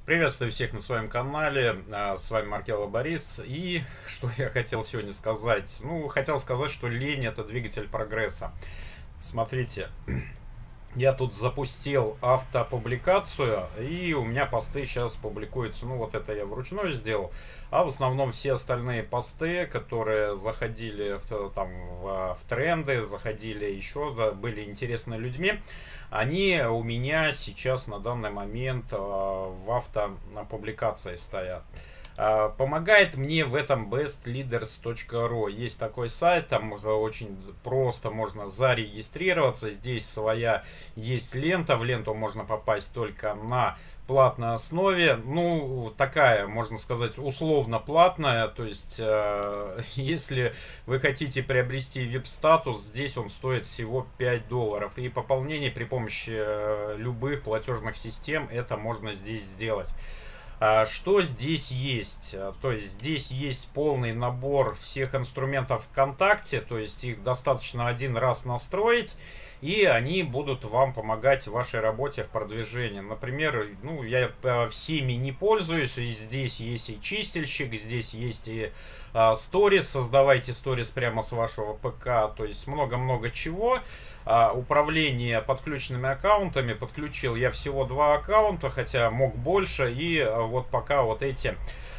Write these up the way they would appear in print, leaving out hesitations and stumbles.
Приветствую всех на своем канале, с вами Маркелов Борис. И что я хотел сегодня сказать? Ну, хотел сказать, что лень — это двигатель прогресса. Смотрите, я тут запустил автопубликацию, и у меня посты сейчас публикуются. Ну, вот это я вручную сделал. А в основном все остальные посты, которые заходили в тренды, заходили еще, да, были интересны людьми, они у меня сейчас на данный момент в автопубликации стоят. Помогает мне в этом bestleaders.ru. Есть такой сайт, там очень просто можно зарегистрироваться. Здесь своя есть лента. В ленту можно попасть только на платной основе. Ну, такая, можно сказать, условно платная. То есть, если вы хотите приобрести VIP-статус, здесь он стоит всего $5. И пополнение при помощи любых платежных систем это можно здесь сделать. Что здесь есть? То есть здесь есть полный набор всех инструментов ВКонтакте, то есть их достаточно один раз настроить, и они будут вам помогать в вашей работе, в продвижении. Например, ну, я всеми не пользуюсь, и здесь есть и чистильщик, здесь есть и сторис, создавайте сторис прямо с вашего ПК, то есть много-много чего. Управление подключенными аккаунтами. Подключил я всего 2 аккаунта, хотя мог больше. И вот пока вот эти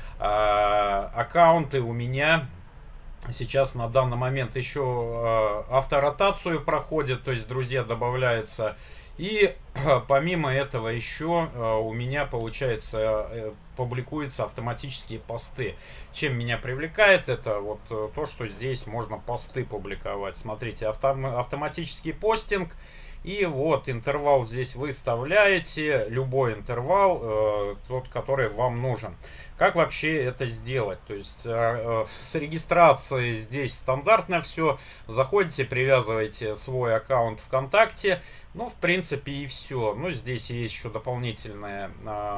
аккаунты у меня сейчас на данный момент еще авторотацию проходит, то есть друзья добавляются. И помимо этого еще у меня получается публикуются автоматические посты. Чем меня привлекает, это вот то, что здесь можно посты публиковать. Смотрите, автоматический постинг. И вот интервал здесь вы вставляете, любой интервал, тот, который вам нужен. Как вообще это сделать? То есть с регистрацией здесь стандартно все. Заходите, привязываете свой аккаунт ВКонтакте. Ну, в принципе, и все. Ну, здесь есть еще дополнительные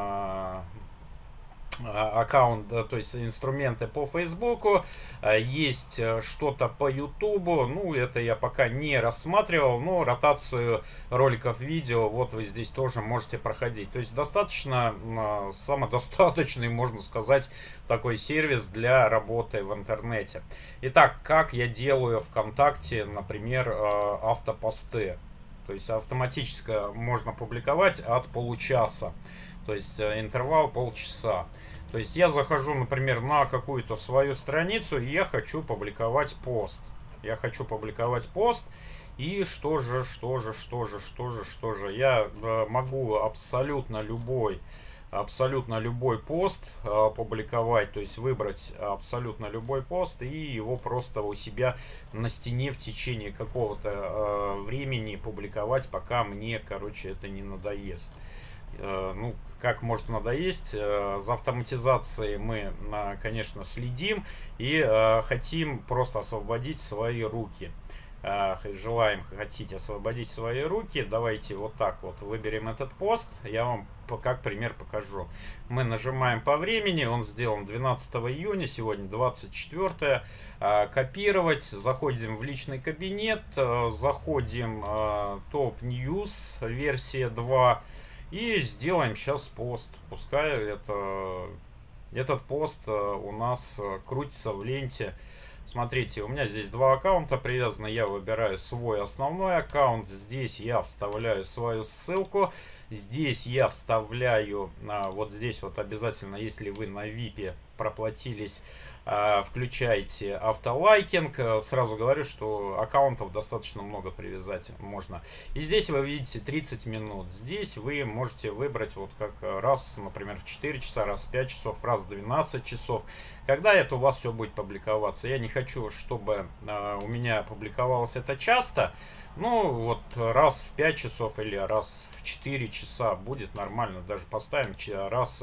аккаунт, то есть инструменты по Фейсбуку, есть что-то по Ютубу, ну это я пока не рассматривал, но ротацию роликов видео вот вы здесь тоже можете проходить, то есть достаточно самодостаточный, можно сказать, такой сервис для работы в интернете. Итак, как я делаю ВКонтакте, например, автопосты, то есть автоматически можно публиковать от получаса. То есть интервал полчаса. То есть я захожу, например, на какую-то свою страницу, и я хочу публиковать пост. Я хочу публиковать пост. И что же. Я могу абсолютно любой пост публиковать, то есть выбрать абсолютно любой пост и его просто у себя на стене в течение какого-то времени публиковать, пока мне, короче, это не надоест. Ну, как может надоесть, за автоматизацией мы, конечно, следим и хотим просто освободить свои руки. Хотите освободить свои руки, давайте вот так вот выберем этот пост, я вам как пример покажу. Мы нажимаем по времени, он сделан 12 июня, сегодня 24. Копировать, заходим в личный кабинет, заходим топ News, версия 2. И сделаем сейчас пост. Пускай этот пост у нас крутится в ленте. Смотрите, у меня здесь 2 аккаунта привязаны. Я выбираю свой основной аккаунт. Здесь я вставляю свою ссылку. Здесь я вставляю, вот здесь вот обязательно, если вы на VIP проплатились, включайте автолайкинг. Сразу говорю, что аккаунтов достаточно много привязать можно. И здесь вы видите 30 минут. Здесь вы можете выбрать вот как раз, например, в 4 часа, раз в 5 часов, раз в 12 часов. Когда это у вас все будет публиковаться. Я не хочу, чтобы у меня публиковалось это часто. Ну, вот раз в 5 часов или раз в 4 часа будет нормально. Даже поставим раз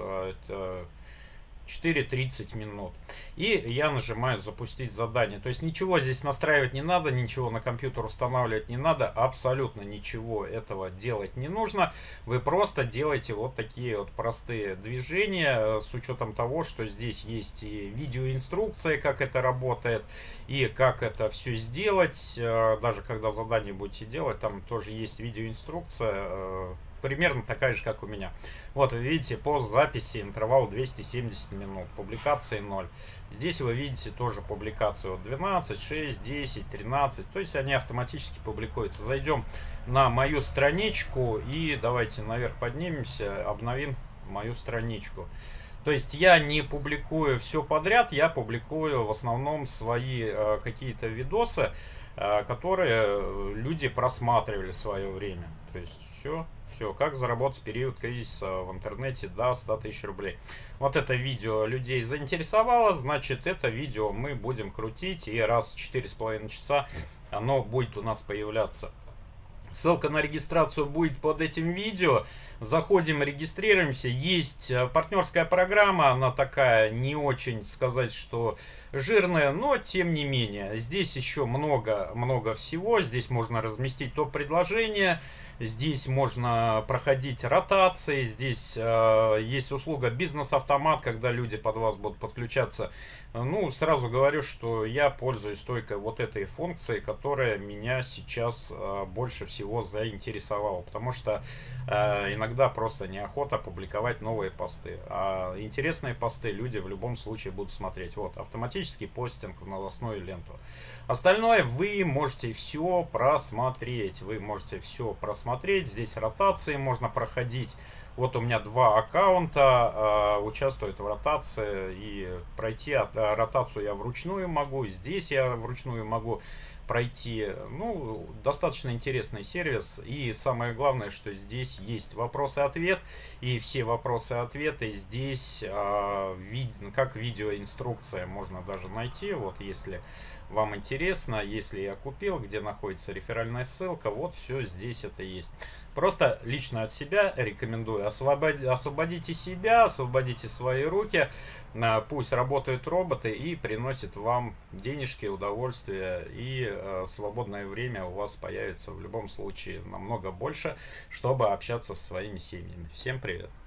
4:30 минут. И я нажимаю запустить задание. То есть ничего здесь настраивать не надо, ничего на компьютер устанавливать не надо, абсолютно ничего этого делать не нужно. Вы просто делаете вот такие вот простые движения с учетом того, что здесь есть и видеоинструкция, как это работает, и как это все сделать. Даже когда задание будете делать, там тоже есть видеоинструкция, примерно такая же, как у меня. Вот вы видите, пост записи, интервал 270 минут, публикации 0. Здесь вы видите тоже публикацию вот 12, 6, 10, 13, то есть они автоматически публикуются. Зайдем на мою страничку и давайте наверх поднимемся, обновим мою страничку. То есть я не публикую все подряд, я публикую в основном свои какие-то видосы, которые люди просматривали в свое время. То есть все, как заработать в период кризиса в интернете до 100 тысяч рублей. Вот это видео людей заинтересовало, значит это видео мы будем крутить, и раз в 4,5 часа оно будет у нас появляться. Ссылка на регистрацию будет под этим видео. Заходим, регистрируемся. Есть партнерская программа, она такая не очень сказать, что жирная, но тем не менее. Здесь еще много всего. Здесь можно разместить топ-предложения. Здесь можно проходить ротации. Здесь есть услуга бизнес-автомат, когда люди под вас будут подключаться. Ну, сразу говорю, что я пользуюсь только вот этой функцией, которая меня сейчас больше всего заинтересовала. Потому что иногда просто неохота публиковать новые посты. А интересные посты люди в любом случае будут смотреть. Вот, автоматический постинг в новостную ленту. Остальное вы можете все просмотреть. Здесь ротации можно проходить. Вот у меня 2 аккаунта участвуют в ротации, и пройти ротацию я вручную могу, здесь я вручную могу пройти. Ну, достаточно интересный сервис, и самое главное, что здесь есть вопрос-ответ, и все вопросы-ответы здесь как видеоинструкция можно даже найти. Вот если вам интересно, если я купил, где находится реферальная ссылка, вот все здесь это есть. Просто лично от себя рекомендую, освободите себя, освободите свои руки, пусть работают роботы и приносят вам денежки, удовольствие, и свободное время у вас появится в любом случае намного больше, чтобы общаться со своими семьями. Всем привет!